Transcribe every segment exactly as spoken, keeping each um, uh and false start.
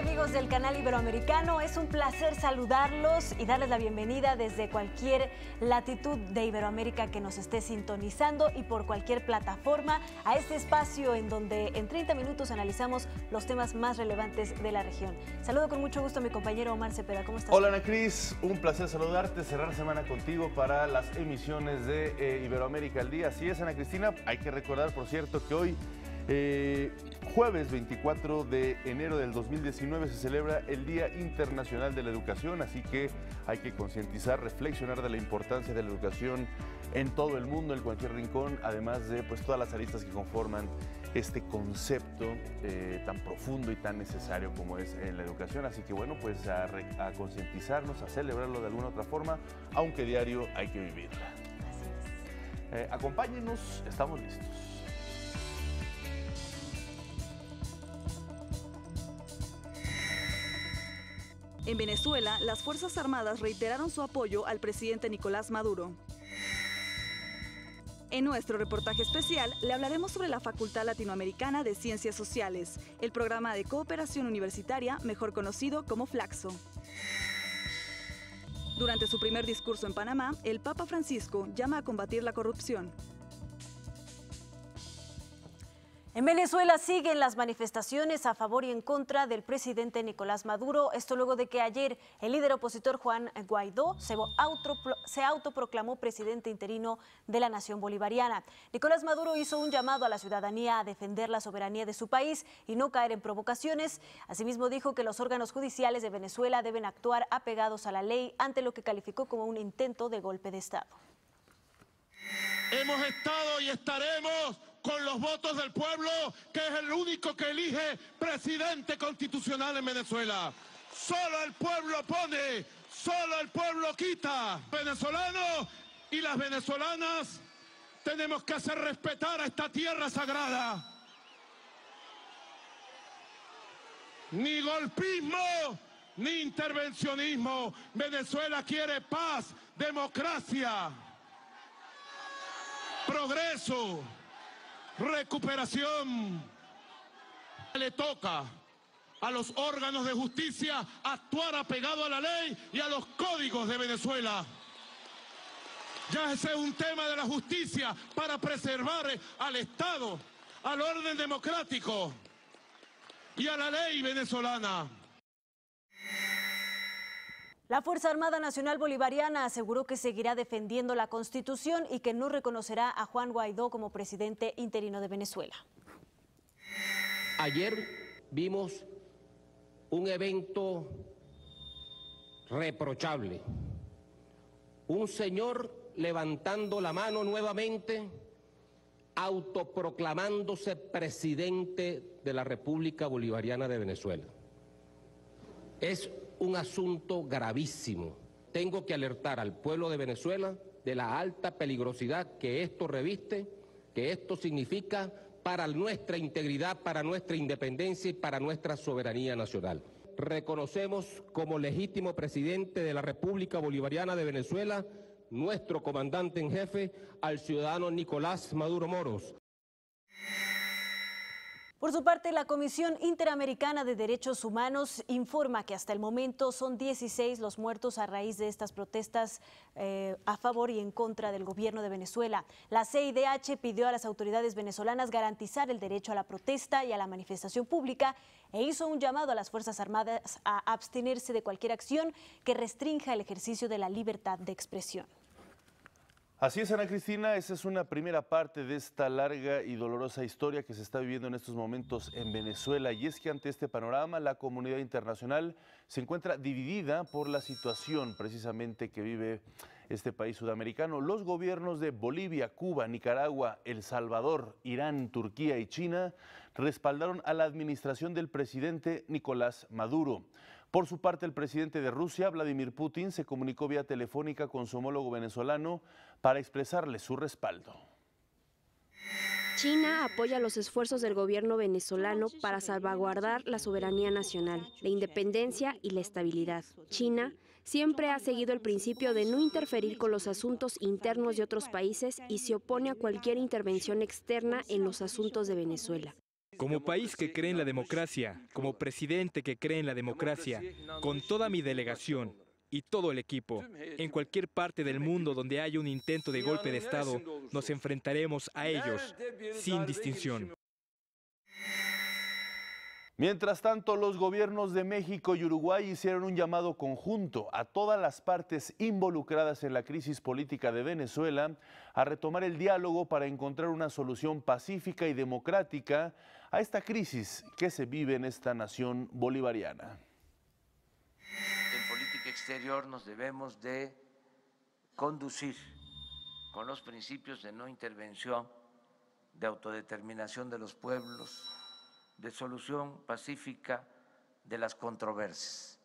amigos del canal Iberoamericano? Es un placer saludarlos y darles la bienvenida desde cualquier latitud de Iberoamérica que nos esté sintonizando y por cualquier plataforma a este espacio en donde en treinta minutos analizamos los temas más relevantes de la región. Saludo con mucho gusto a mi compañero Omar Cepeda. ¿Cómo estás? Hola Ana Cris, un placer saludarte, cerrar semana contigo para las emisiones de eh, Iberoamérica al día. Así es, Ana Cristina, hay que recordar, por cierto, que hoy Eh, jueves veinticuatro de enero del dos mil diecinueve se celebra el Día Internacional de la Educación, así que hay que concientizar, reflexionar de la importancia de la educación en todo el mundo, en cualquier rincón, además de pues, todas las aristas que conforman este concepto eh, tan profundo y tan necesario como es en la educación. Así que bueno, pues a, a concientizarnos, a celebrarlo de alguna otra forma, aunque diario hay que vivirla. Así es. Eh, acompáñenos, estamos listos. En Venezuela, las Fuerzas Armadas reiteraron su apoyo al presidente Nicolás Maduro. En nuestro reportaje especial, le hablaremos sobre la Facultad Latinoamericana de Ciencias Sociales, el programa de cooperación universitaria mejor conocido como Flaxo. Durante su primer discurso en Panamá, el Papa Francisco llama a combatir la corrupción. En Venezuela siguen las manifestaciones a favor y en contra del presidente Nicolás Maduro. Esto luego de que ayer el líder opositor Juan Guaidó se, auto, se autoproclamó presidente interino de la nación bolivariana. Nicolás Maduro hizo un llamado a la ciudadanía a defender la soberanía de su país y no caer en provocaciones. Asimismo dijo que los órganos judiciales de Venezuela deben actuar apegados a la ley ante lo que calificó como un intento de golpe de Estado. Hemos estado y estaremos con los votos del pueblo, que es el único que elige presidente constitucional en Venezuela. Solo el pueblo pone, solo el pueblo quita. Venezolanos y las venezolanas tenemos que hacer respetar a esta tierra sagrada. Ni golpismo, ni intervencionismo. Venezuela quiere paz, democracia, progreso, recuperación. Le toca a los órganos de justicia actuar apegado a la ley y a los códigos de Venezuela. Ya ese es un tema de la justicia para preservar al Estado, al orden democrático y a la ley venezolana. La Fuerza Armada Nacional Bolivariana aseguró que seguirá defendiendo la Constitución y que no reconocerá a Juan Guaidó como presidente interino de Venezuela. Ayer vimos un evento reprochable. Un señor levantando la mano nuevamente, autoproclamándose presidente de la República Bolivariana de Venezuela. Es un asunto gravísimo. Tengo que alertar al pueblo de Venezuela de la alta peligrosidad que esto reviste, que esto significa para nuestra integridad, para nuestra independencia y para nuestra soberanía nacional. Reconocemos como legítimo presidente de la República Bolivariana de Venezuela nuestro comandante en jefe, al ciudadano Nicolás Maduro Moros. Por su parte, la Comisión Interamericana de Derechos Humanos informa que hasta el momento son dieciséis los muertos a raíz de estas protestas eh, a favor y en contra del gobierno de Venezuela. La C I D H pidió a las autoridades venezolanas garantizar el derecho a la protesta y a la manifestación pública e hizo un llamado a las Fuerzas Armadas a abstenerse de cualquier acción que restrinja el ejercicio de la libertad de expresión. Así es, Ana Cristina, esa es una primera parte de esta larga y dolorosa historia que se está viviendo en estos momentos en Venezuela. Y es que ante este panorama la comunidad internacional se encuentra dividida por la situación precisamente que vive este país sudamericano. Los gobiernos de Bolivia, Cuba, Nicaragua, El Salvador, Irán, Turquía y China respaldaron a la administración del presidente Nicolás Maduro. Por su parte, el presidente de Rusia, Vladimir Putin, se comunicó vía telefónica con su homólogo venezolano para expresarle su respaldo. China apoya los esfuerzos del gobierno venezolano para salvaguardar la soberanía nacional, la independencia y la estabilidad. China siempre ha seguido el principio de no interferir con los asuntos internos de otros países y se opone a cualquier intervención externa en los asuntos de Venezuela. Como país que cree en la democracia, como presidente que cree en la democracia, con toda mi delegación y todo el equipo, en cualquier parte del mundo donde haya un intento de golpe de Estado, nos enfrentaremos a ellos sin distinción. Mientras tanto, los gobiernos de México y Uruguay hicieron un llamado conjunto a todas las partes involucradas en la crisis política de Venezuela a retomar el diálogo para encontrar una solución pacífica y democrática a esta crisis que se vive en esta nación bolivariana. En política exterior nos debemos de conducir con los principios de no intervención, de autodeterminación de los pueblos, de solución pacífica de las controversias.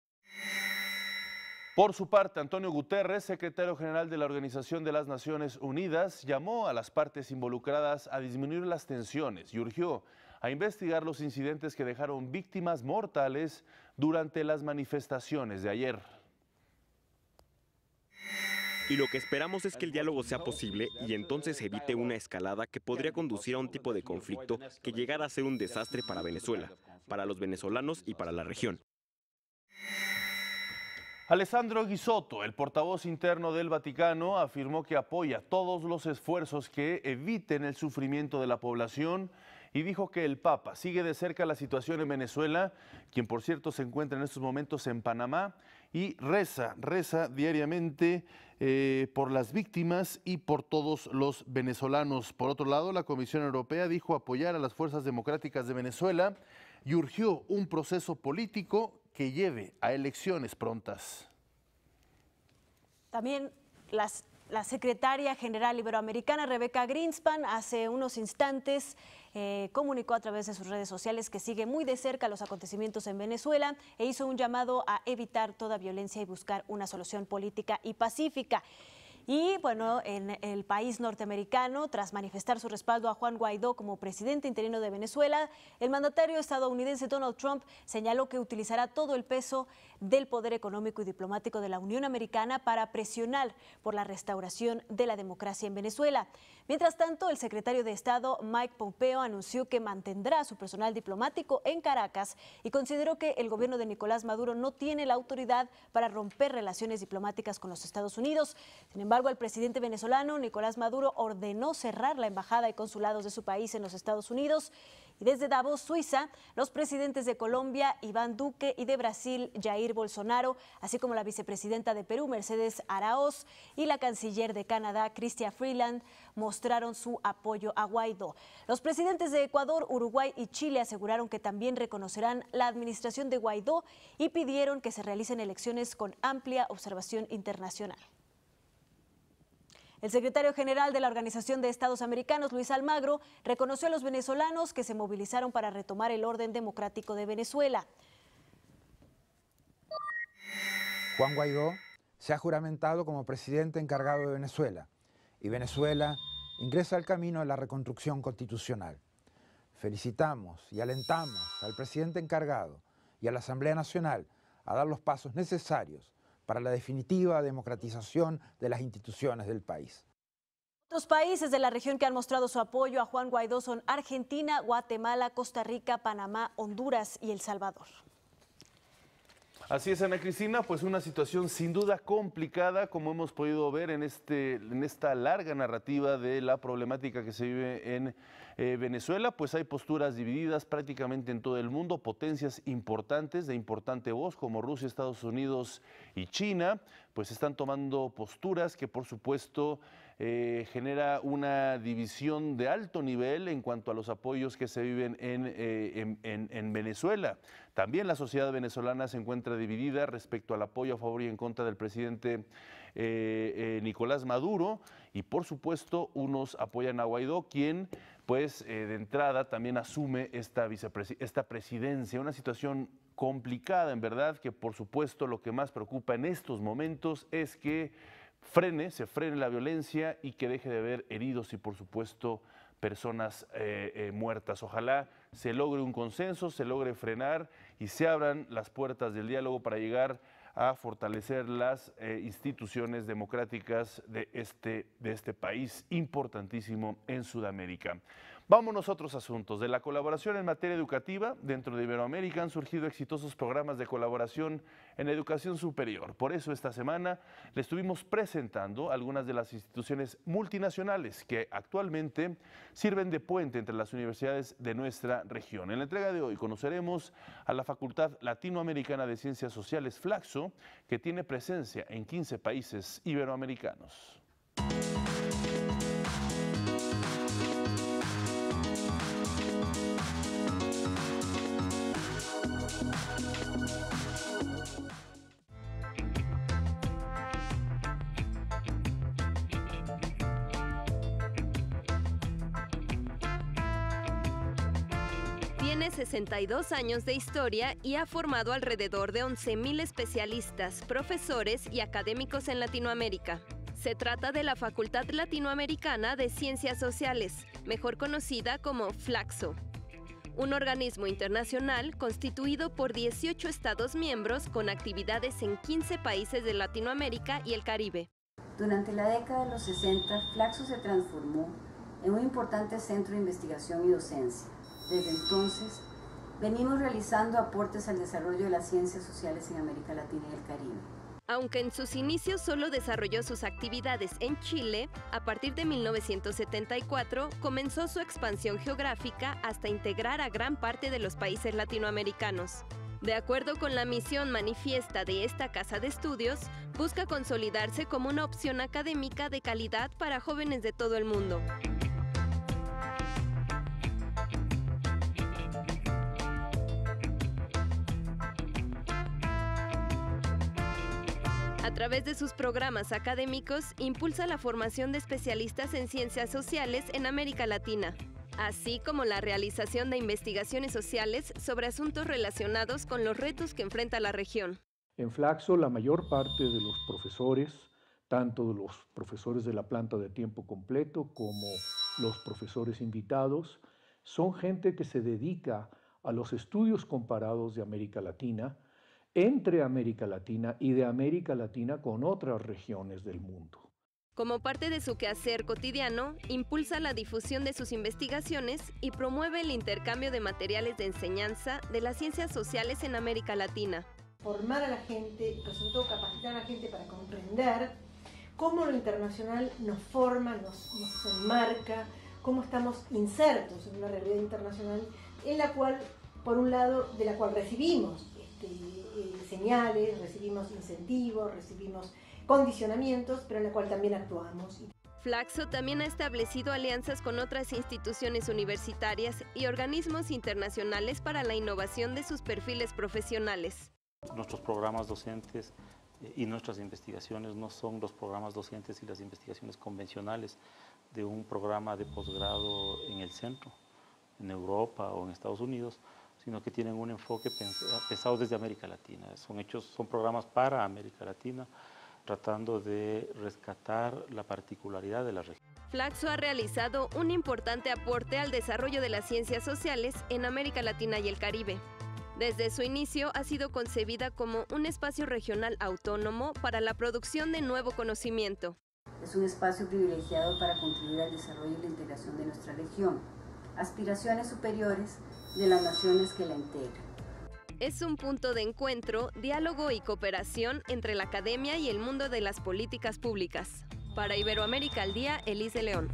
Por su parte, Antonio Guterres, secretario general de la Organización de las Naciones Unidas, llamó a las partes involucradas a disminuir las tensiones y urgió a investigar los incidentes que dejaron víctimas mortales durante las manifestaciones de ayer. Y lo que esperamos es que el diálogo sea posible y entonces evite una escalada que podría conducir a un tipo de conflicto que llegara a ser un desastre para Venezuela, para los venezolanos y para la región. Alessandro Ghisotto, el portavoz interno del Vaticano, afirmó que apoya todos los esfuerzos que eviten el sufrimiento de la población y dijo que el Papa sigue de cerca la situación en Venezuela, quien por cierto se encuentra en estos momentos en Panamá, y reza, reza diariamente eh, por las víctimas y por todos los venezolanos. Por otro lado, la Comisión Europea dijo apoyar a las fuerzas democráticas de Venezuela y urgió un proceso político que lleve a elecciones prontas. También las, la secretaria general iberoamericana, Rebeca Greenspan, hace unos instantes eh, comunicó a través de sus redes sociales que sigue muy de cerca los acontecimientos en Venezuela e hizo un llamado a evitar toda violencia y buscar una solución política y pacífica. Y bueno, en el país norteamericano, tras manifestar su respaldo a Juan Guaidó como presidente interino de Venezuela, el mandatario estadounidense Donald Trump señaló que utilizará todo el peso del poder económico y diplomático de la Unión Americana para presionar por la restauración de la democracia en Venezuela. Mientras tanto, el secretario de Estado Mike Pompeo anunció que mantendrá a su personal diplomático en Caracas y consideró que el gobierno de Nicolás Maduro no tiene la autoridad para romper relaciones diplomáticas con los Estados Unidos. Sin embargo, el presidente venezolano Nicolás Maduro ordenó cerrar la embajada y consulados de su país en los Estados Unidos. Y desde Davos, Suiza, los presidentes de Colombia, Iván Duque, y de Brasil, Jair Bolsonaro, así como la vicepresidenta de Perú, Mercedes Araoz, y la canciller de Canadá, Chrystia Freeland, mostraron su apoyo a Guaidó. Los presidentes de Ecuador, Uruguay y Chile aseguraron que también reconocerán la administración de Guaidó y pidieron que se realicen elecciones con amplia observación internacional. El secretario general de la Organización de Estados Americanos, Luis Almagro, reconoció a los venezolanos que se movilizaron para retomar el orden democrático de Venezuela. Juan Guaidó se ha juramentado como presidente encargado de Venezuela y Venezuela ingresa al camino de la reconstrucción constitucional. Felicitamos y alentamos al presidente encargado y a la Asamblea Nacional a dar los pasos necesarios para la definitiva democratización de las instituciones del país. Otros países de la región que han mostrado su apoyo a Juan Guaidó son Argentina, Guatemala, Costa Rica, Panamá, Honduras y El Salvador. Así es, Ana Cristina, pues una situación sin duda complicada, como hemos podido ver en, este, en esta larga narrativa de la problemática que se vive en eh, Venezuela, pues hay posturas divididas prácticamente en todo el mundo, potencias importantes de importante voz como Rusia, Estados Unidos y China, pues están tomando posturas que por supuesto eh, genera una división de alto nivel en cuanto a los apoyos que se viven en, eh, en, en, en Venezuela. También la sociedad venezolana se encuentra dividida respecto al apoyo a favor y en contra del presidente eh, eh, Nicolás Maduro y por supuesto unos apoyan a Guaidó, quien pues eh, de entrada también asume esta, esta presidencia, una situación complicada en verdad, que por supuesto lo que más preocupa en estos momentos es que frene, se frene la violencia y que deje de haber heridos y por supuesto personas eh, eh, muertas. Ojalá se logre un consenso, se logre frenar y se abran las puertas del diálogo para llegar a fortalecer las eh, instituciones democráticas de este, de este país importantísimo en Sudamérica. Vámonos a otros asuntos. De la colaboración en materia educativa, dentro de Iberoamérica han surgido exitosos programas de colaboración en educación superior. Por eso esta semana le estuvimos presentando algunas de las instituciones multinacionales que actualmente sirven de puente entre las universidades de nuestra región. En la entrega de hoy conoceremos a la Facultad Latinoamericana de Ciencias Sociales, Flaxo, que tiene presencia en quince países iberoamericanos. Tiene sesenta y dos años de historia y ha formado alrededor de once mil especialistas, profesores y académicos en Latinoamérica. Se trata de la Facultad Latinoamericana de Ciencias Sociales, mejor conocida como Flaxo, un organismo internacional constituido por dieciocho Estados miembros con actividades en quince países de Latinoamérica y el Caribe. Durante la década de los sesenta, Flaxo se transformó en un importante centro de investigación y docencia. Desde entonces, venimos realizando aportes al desarrollo de las ciencias sociales en América Latina y el Caribe. Aunque en sus inicios solo desarrolló sus actividades en Chile, a partir de mil novecientos setenta y cuatro comenzó su expansión geográfica hasta integrar a gran parte de los países latinoamericanos. De acuerdo con la misión manifiesta de esta casa de estudios, busca consolidarse como una opción académica de calidad para jóvenes de todo el mundo. A través de sus programas académicos, impulsa la formación de especialistas en ciencias sociales en América Latina, así como la realización de investigaciones sociales sobre asuntos relacionados con los retos que enfrenta la región. En Flaxo, la mayor parte de los profesores, tanto de los profesores de la planta de tiempo completo como los profesores invitados, son gente que se dedica a los estudios comparados de América Latina, entre América Latina y de América Latina con otras regiones del mundo. Como parte de su quehacer cotidiano, impulsa la difusión de sus investigaciones y promueve el intercambio de materiales de enseñanza de las ciencias sociales en América Latina. Formar a la gente, pero sobre todo capacitar a la gente para comprender cómo lo internacional nos forma, nos, nos enmarca, cómo estamos insertos en una realidad internacional en la cual, por un lado, de la cual recibimos este, eh, señales, recibimos incentivos, recibimos condicionamientos, pero en la cual también actuamos. Flaxo también ha establecido alianzas con otras instituciones universitarias y organismos internacionales para la innovación de sus perfiles profesionales. Nuestros programas docentes y nuestras investigaciones no son los programas docentes y las investigaciones convencionales de un programa de posgrado en el centro, en Europa o en Estados Unidos, sino que tienen un enfoque pensado desde América Latina. Son hechos, son programas para América Latina, tratando de rescatar la particularidad de la región. Flaxo ha realizado un importante aporte al desarrollo de las ciencias sociales en América Latina y el Caribe. Desde su inicio ha sido concebida como un espacio regional autónomo para la producción de nuevo conocimiento. Es un espacio privilegiado para contribuir al desarrollo y la integración de nuestra región, aspiraciones superiores de las naciones que la integran. Es un punto de encuentro, diálogo y cooperación entre la academia y el mundo de las políticas públicas. Para Iberoamérica al Día, Elise León.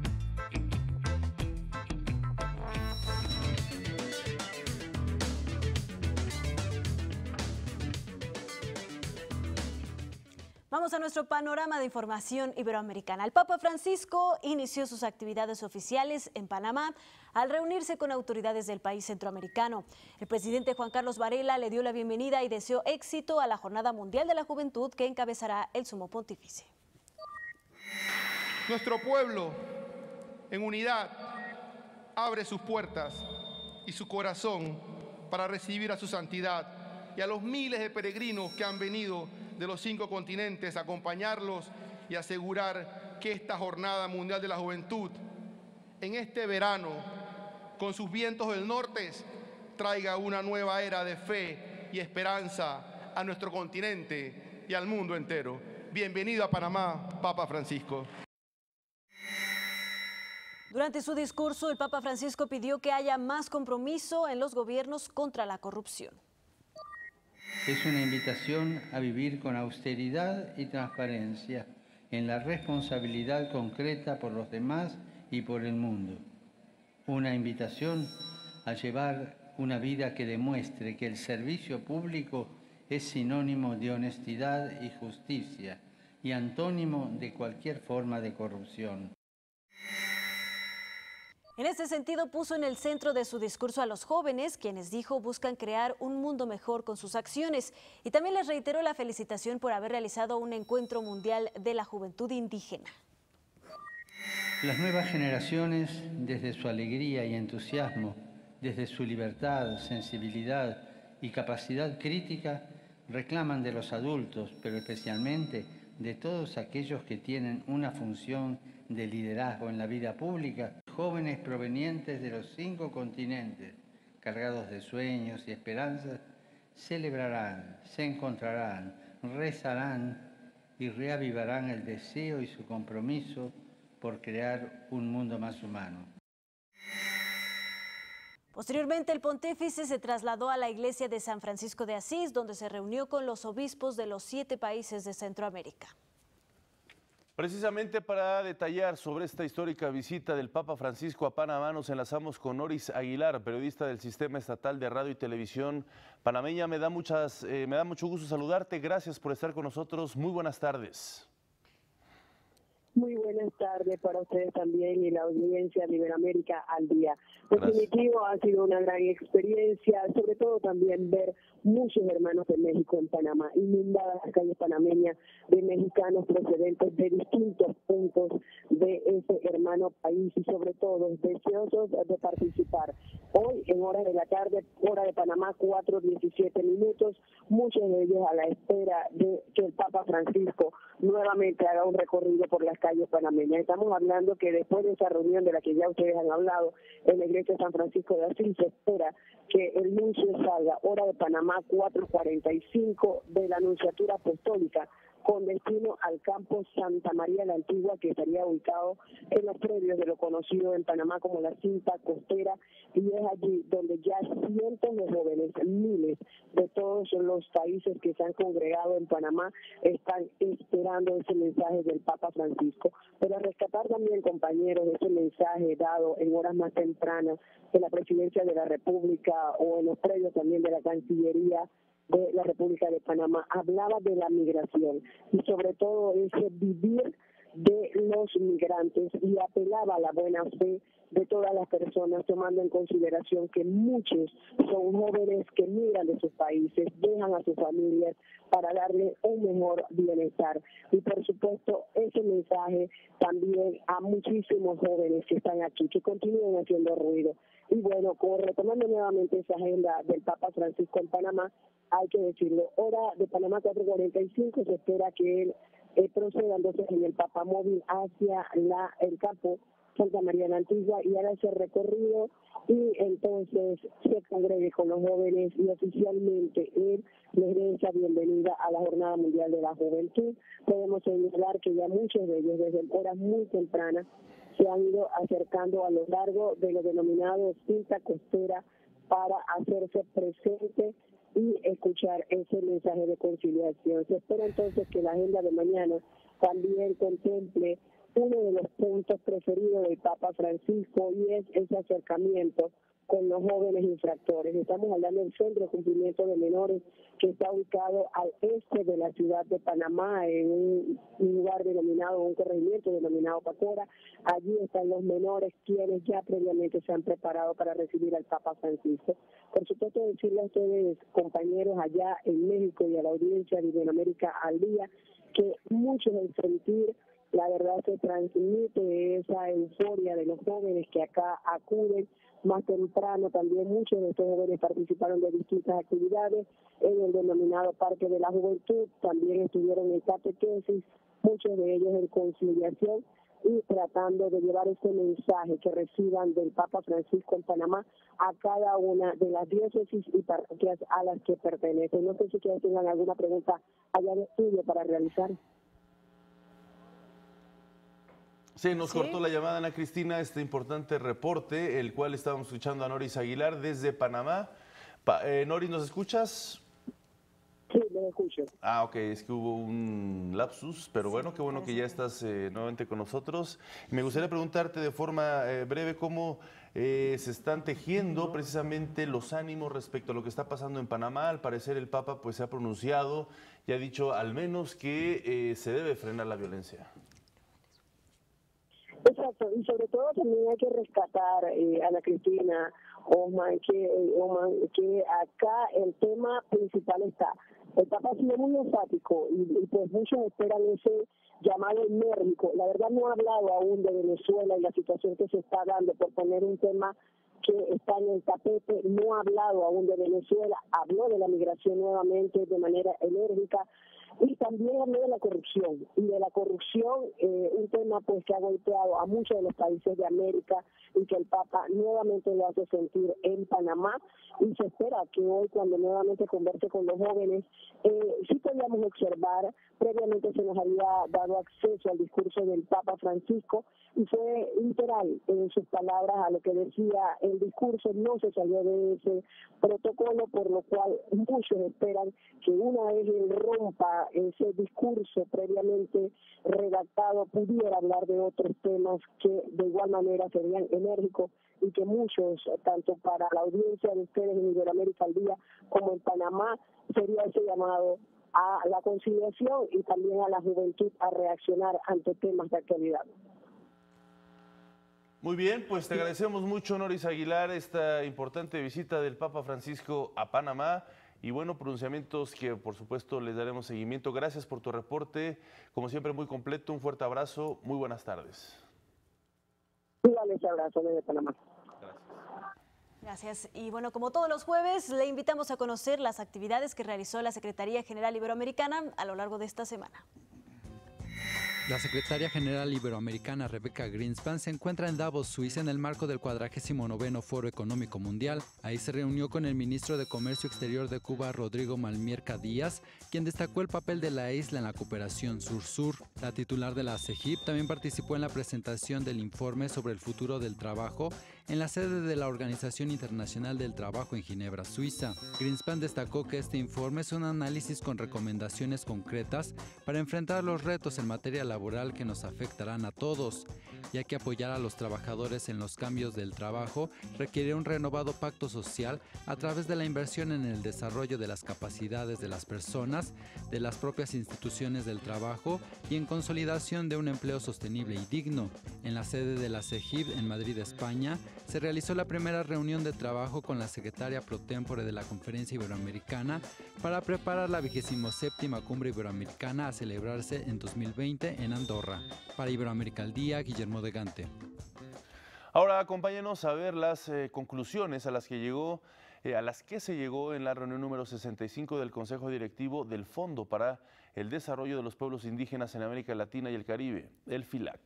Vamos a nuestro panorama de información iberoamericana. El Papa Francisco inició sus actividades oficiales en Panamá al reunirse con autoridades del país centroamericano. El presidente Juan Carlos Varela le dio la bienvenida y deseó éxito a la Jornada Mundial de la Juventud que encabezará el Sumo Pontífice. Nuestro pueblo, en unidad, abre sus puertas y su corazón para recibir a su santidad y a los miles de peregrinos que han venido de los cinco continentes a acompañarlos y asegurar que esta Jornada Mundial de la Juventud, en este verano, con sus vientos del norte, traiga una nueva era de fe y esperanza a nuestro continente y al mundo entero. Bienvenido a Panamá, Papa Francisco. Durante su discurso, el Papa Francisco pidió que haya más compromiso en los gobiernos contra la corrupción. Es una invitación a vivir con austeridad y transparencia en la responsabilidad concreta por los demás y por el mundo. Una invitación a llevar una vida que demuestre que el servicio público es sinónimo de honestidad y justicia y antónimo de cualquier forma de corrupción. En este sentido, puso en el centro de su discurso a los jóvenes, quienes dijo buscan crear un mundo mejor con sus acciones, y también les reiteró la felicitación por haber realizado un encuentro mundial de la juventud indígena. Las nuevas generaciones, desde su alegría y entusiasmo, desde su libertad, sensibilidad y capacidad crítica, reclaman de los adultos, pero especialmente de todos aquellos que tienen una función de liderazgo en la vida pública, jóvenes provenientes de los cinco continentes, cargados de sueños y esperanzas, celebrarán, se encontrarán, rezarán y reavivarán el deseo y su compromiso por crear un mundo más humano. Posteriormente, el pontífice se trasladó a la iglesia de San Francisco de Asís, donde se reunió con los obispos de los siete países de Centroamérica. Precisamente para detallar sobre esta histórica visita del Papa Francisco a Panamá, nos enlazamos con Noris Aguilar, periodista del Sistema Estatal de Radio y Televisión panameña. Me da, muchas, eh, me da mucho gusto saludarte. Gracias por estar con nosotros. Muy buenas tardes. Muy buenas tardes para ustedes también y la audiencia de Iberoamérica al día. En definitivo, ha sido una gran experiencia, sobre todo también ver muchos hermanos de México en Panamá, inundadas las calles panameñas de mexicanos procedentes de distintos puntos de ese hermano país y sobre todo deseosos de participar. Hoy, en horas de la tarde, hora de Panamá, cuatro diecisiete minutos, muchos de ellos a la espera de que el Papa Francisco nuevamente haga un recorrido por las calles panameñas. Estamos hablando que después de esa reunión de la que ya ustedes han hablado en la iglesia de San Francisco de Asís, se espera que el nuncio salga, hora de Panamá, cuatro cuarenta y cinco, de la Nunciatura Apostólica, con destino al campo Santa María la Antigua, que estaría ubicado en los predios de lo conocido en Panamá como la Cinta Costera, y es allí donde ya cientos de jóvenes, miles de todos los países que se han congregado en Panamá, están esperando ese mensaje del Papa Francisco. Pero a rescatar también, compañeros, ese mensaje dado en horas más tempranas en la Presidencia de la República o en los predios también de la Cancillería de la República de Panamá, hablaba de la migración y sobre todo ese vivir de los migrantes y apelaba a la buena fe de todas las personas, tomando en consideración que muchos son jóvenes que migran de sus países, dejan a sus familias para darle un mejor bienestar. Y por supuesto, ese mensaje también a muchísimos jóvenes que están aquí, que continúen haciendo ruido. Y bueno, como retomando nuevamente esa agenda del Papa Francisco en Panamá, hay que decirlo, hora de Panamá cuatro cuarenta y cinco, se espera que él eh, proceda entonces en el papamóvil hacia la, el campo Santa María la Antigua y haga ese recorrido y entonces se congregue con los jóvenes y oficialmente él les dé esa bienvenida a la Jornada Mundial de la Juventud. Podemos señalar que ya muchos de ellos desde horas muy tempranas se han ido acercando a lo largo de lo denominado Cinta Costera para hacerse presente y escuchar ese mensaje de conciliación. Se espera entonces que la agenda de mañana también contemple uno de los puntos preferidos del Papa Francisco y es ese acercamiento con los jóvenes infractores. Estamos hablando del Centro de Cumplimiento de Menores que está ubicado al este de la ciudad de Panamá, en un lugar denominado, un corregimiento denominado Pacora. Allí están los menores quienes ya previamente se han preparado para recibir al Papa Francisco. Por supuesto, decirle a ustedes, compañeros allá en México y a la audiencia de Iberoamérica al día, que muchos del sentir, la verdad, se transmite esa euforia de los jóvenes que acá acuden más temprano. También muchos de estos jóvenes participaron de distintas actividades en el denominado Parque de la Juventud, también estuvieron en catequesis, muchos de ellos en conciliación y tratando de llevar ese mensaje que reciban del Papa Francisco en Panamá a cada una de las diócesis y parroquias a las que pertenecen. No sé si ustedes tengan alguna pregunta allá de estudio para realizar. Sí, nos ¿Sí? cortó la llamada, Ana Cristina, este importante reporte, el cual estábamos escuchando a Noris Aguilar desde Panamá. Pa eh, Noris, ¿nos escuchas? Sí, me escucho. Ah, ok, es que hubo un lapsus, pero bueno, qué bueno que ya estás eh, nuevamente con nosotros. Me gustaría preguntarte de forma eh, breve cómo eh, se están tejiendo precisamente los ánimos respecto a lo que está pasando en Panamá. Al parecer el Papa pues se ha pronunciado y ha dicho al menos que eh, se debe frenar la violencia. Exacto, y sobre todo también hay que rescatar, eh, Ana Cristina, Osman, que, eh, Osman, que acá el tema principal está. El Papa ha sido muy enfático y, y pues muchos esperan ese llamado enérgico. La verdad no ha hablado aún de Venezuela y la situación que se está dando, por poner un tema que está en el tapete, no ha hablado aún de Venezuela, habló de la migración nuevamente de manera enérgica. Y también habló de la corrupción, y de la corrupción, eh, un tema pues que ha golpeado a muchos de los países de América y que el Papa nuevamente lo hace sentir en Panamá, y se espera que hoy cuando nuevamente converse con los jóvenes, eh, sí podíamos observar, previamente se nos había dado acceso al discurso del Papa Francisco, y fue literal en sus palabras a lo que decía el discurso, no se salió de ese protocolo, por lo cual muchos esperan que una vez él rompa ese discurso previamente redactado, pudiera hablar de otros temas que de igual manera serían enérgicos y que muchos, tanto para la audiencia de ustedes en Iberoamérica al Día como en Panamá, sería ese llamado a la conciliación y también a la juventud a reaccionar ante temas de actualidad. Muy bien, pues te agradecemos mucho, Noris Aguilar, esta importante visita del Papa Francisco a Panamá y bueno, pronunciamientos que por supuesto les daremos seguimiento. Gracias por tu reporte, como siempre muy completo, un fuerte abrazo, muy buenas tardes. Igual ese abrazo desde Panamá. Gracias. Y bueno, como todos los jueves, le invitamos a conocer las actividades que realizó la Secretaría General Iberoamericana a lo largo de esta semana. La secretaria general iberoamericana Rebecca Greenspan se encuentra en Davos, Suiza, en el marco del cuadragésimo noveno Foro Económico Mundial. Ahí se reunió con el ministro de Comercio Exterior de Cuba, Rodrigo Malmierca Díaz, quien destacó el papel de la isla en la cooperación sur-sur. La titular de la CEGIP también participó en la presentación del informe sobre el futuro del trabajo en la sede de la Organización Internacional del Trabajo en Ginebra, Suiza. Greenspan destacó que este informe es un análisis con recomendaciones concretas para enfrentar los retos en materia laboral que nos afectarán a todos, ya que apoyar a los trabajadores en los cambios del trabajo requiere un renovado pacto social a través de la inversión en el desarrollo de las capacidades de las personas, de las propias instituciones del trabajo y en consolidación de un empleo sostenible y digno. En la sede de la CEGIP en Madrid, España, se realizó la primera reunión de trabajo con la secretaria pro tempore de la Conferencia Iberoamericana para preparar la vigésimo séptima Cumbre Iberoamericana a celebrarse en dos mil veinte en Andorra. Para Iberoamérica al Día, Guillermo de Gante. Ahora acompáñenos a ver las eh, conclusiones a las que llegó, eh, a las que se llegó en la reunión número sesenta y cinco del Consejo Directivo del Fondo para el Desarrollo de los Pueblos Indígenas en América Latina y el Caribe, el FILAC.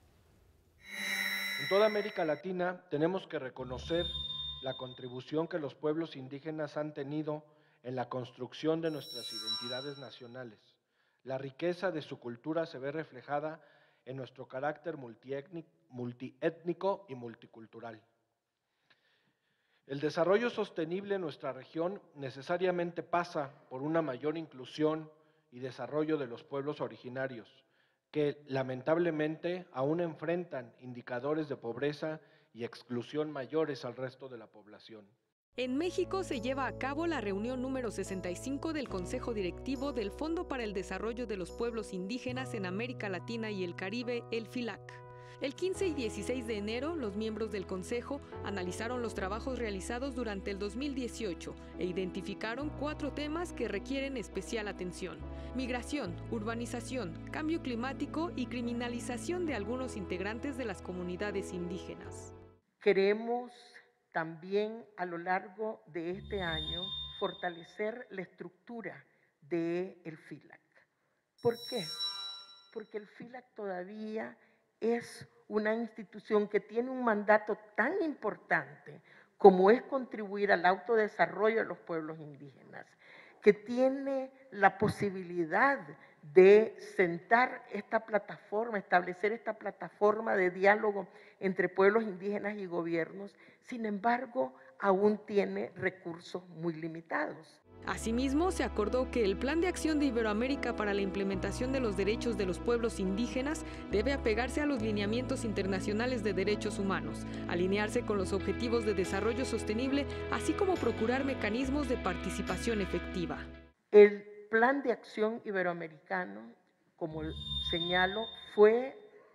En toda América Latina tenemos que reconocer la contribución que los pueblos indígenas han tenido en la construcción de nuestras identidades nacionales. La riqueza de su cultura se ve reflejada en nuestro carácter multiétnico y multicultural. El desarrollo sostenible en nuestra región necesariamente pasa por una mayor inclusión y desarrollo de los pueblos originarios, que lamentablemente aún enfrentan indicadores de pobreza y exclusión mayores al resto de la población. En México se lleva a cabo la reunión número sesenta y cinco del Consejo Directivo del Fondo para el Desarrollo de los Pueblos Indígenas en América Latina y el Caribe, el FILAC. El quince y dieciséis de enero, los miembros del Consejo analizaron los trabajos realizados durante el dos mil dieciocho e identificaron cuatro temas que requieren especial atención: migración, urbanización, cambio climático y criminalización de algunos integrantes de las comunidades indígenas. Queremos también a lo largo de este año fortalecer la estructura del FILAC. ¿Por qué? Porque el FILAC todavía es una institución que tiene un mandato tan importante como es contribuir al autodesarrollo de los pueblos indígenas, que tiene la posibilidad de sentar esta plataforma, establecer esta plataforma de diálogo entre pueblos indígenas y gobiernos. Sin embargo, aún tiene recursos muy limitados. Asimismo, se acordó que el Plan de Acción de Iberoamérica para la implementación de los derechos de los pueblos indígenas debe apegarse a los lineamientos internacionales de derechos humanos, alinearse con los objetivos de desarrollo sostenible, así como procurar mecanismos de participación efectiva. El Plan de Acción Iberoamericano, como señalo, fue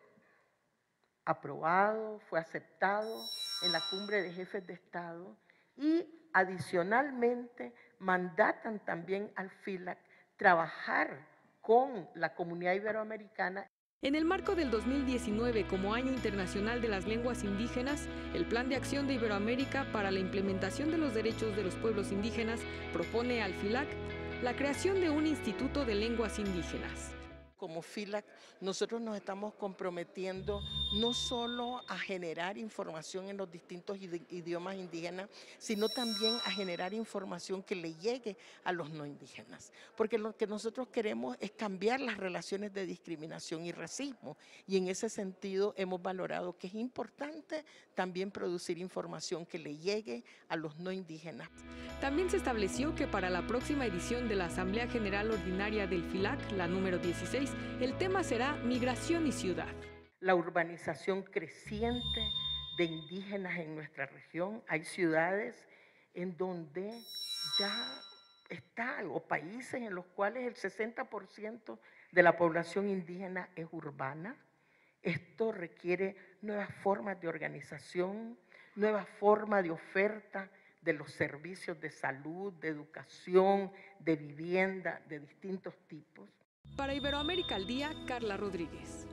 aprobado, fue aceptado en la Cumbre de Jefes de Estado y adicionalmente mandatan también al FILAC trabajar con la comunidad iberoamericana. En el marco del dos mil diecinueve, como Año Internacional de las Lenguas Indígenas, el Plan de Acción de Iberoamérica para la implementación de los derechos de los pueblos indígenas propone al FILAC la creación de un Instituto de Lenguas Indígenas. Como FILAC, nosotros nos estamos comprometiendo no solo a generar información en los distintos idiomas indígenas, sino también a generar información que le llegue a los no indígenas. Porque lo que nosotros queremos es cambiar las relaciones de discriminación y racismo. Y en ese sentido hemos valorado que es importante también producir información que le llegue a los no indígenas. También se estableció que para la próxima edición de la Asamblea General Ordinaria del FILAC, la número dieciséis, el tema será migración y ciudad. La urbanización creciente de indígenas en nuestra región. Hay ciudades en donde ya está, o países en los cuales el sesenta por ciento de la población indígena es urbana. Esto requiere nuevas formas de organización, nuevas formas de oferta de los servicios de salud, de educación, de vivienda, de distintos tipos. Para Iberoamérica al Día, Carla Rodríguez.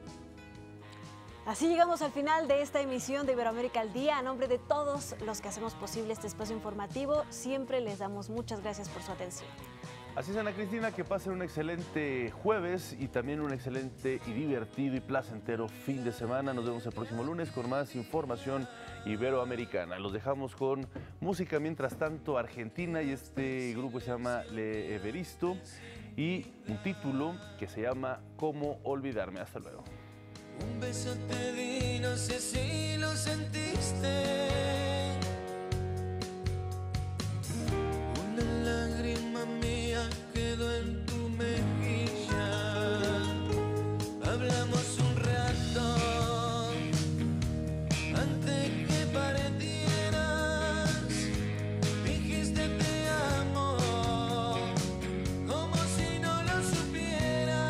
Así llegamos al final de esta emisión de Iberoamérica al Día. A nombre de todos los que hacemos posible este espacio informativo, siempre les damos muchas gracias por su atención. Así es, Ana Cristina, que pasen un excelente jueves y también un excelente y divertido y placentero fin de semana. Nos vemos el próximo lunes con más información iberoamericana. Los dejamos con música, mientras tanto, argentina, y este grupo se llama Le Everisto, y un título que se llama ¿Cómo olvidarme? Hasta luego. Un beso te di, no sé si lo sentiste. Una lágrima mía quedó en tu mejilla. Hablamos un rato antes que partieras. Dijiste te amo, como si no lo supiera.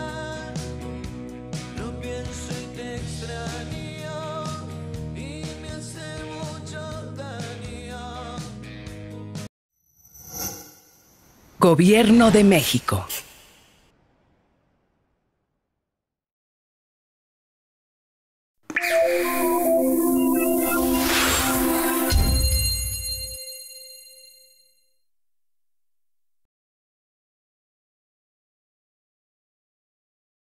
Lo pienso y te extraño y me hace mucho daño. Gobierno de México.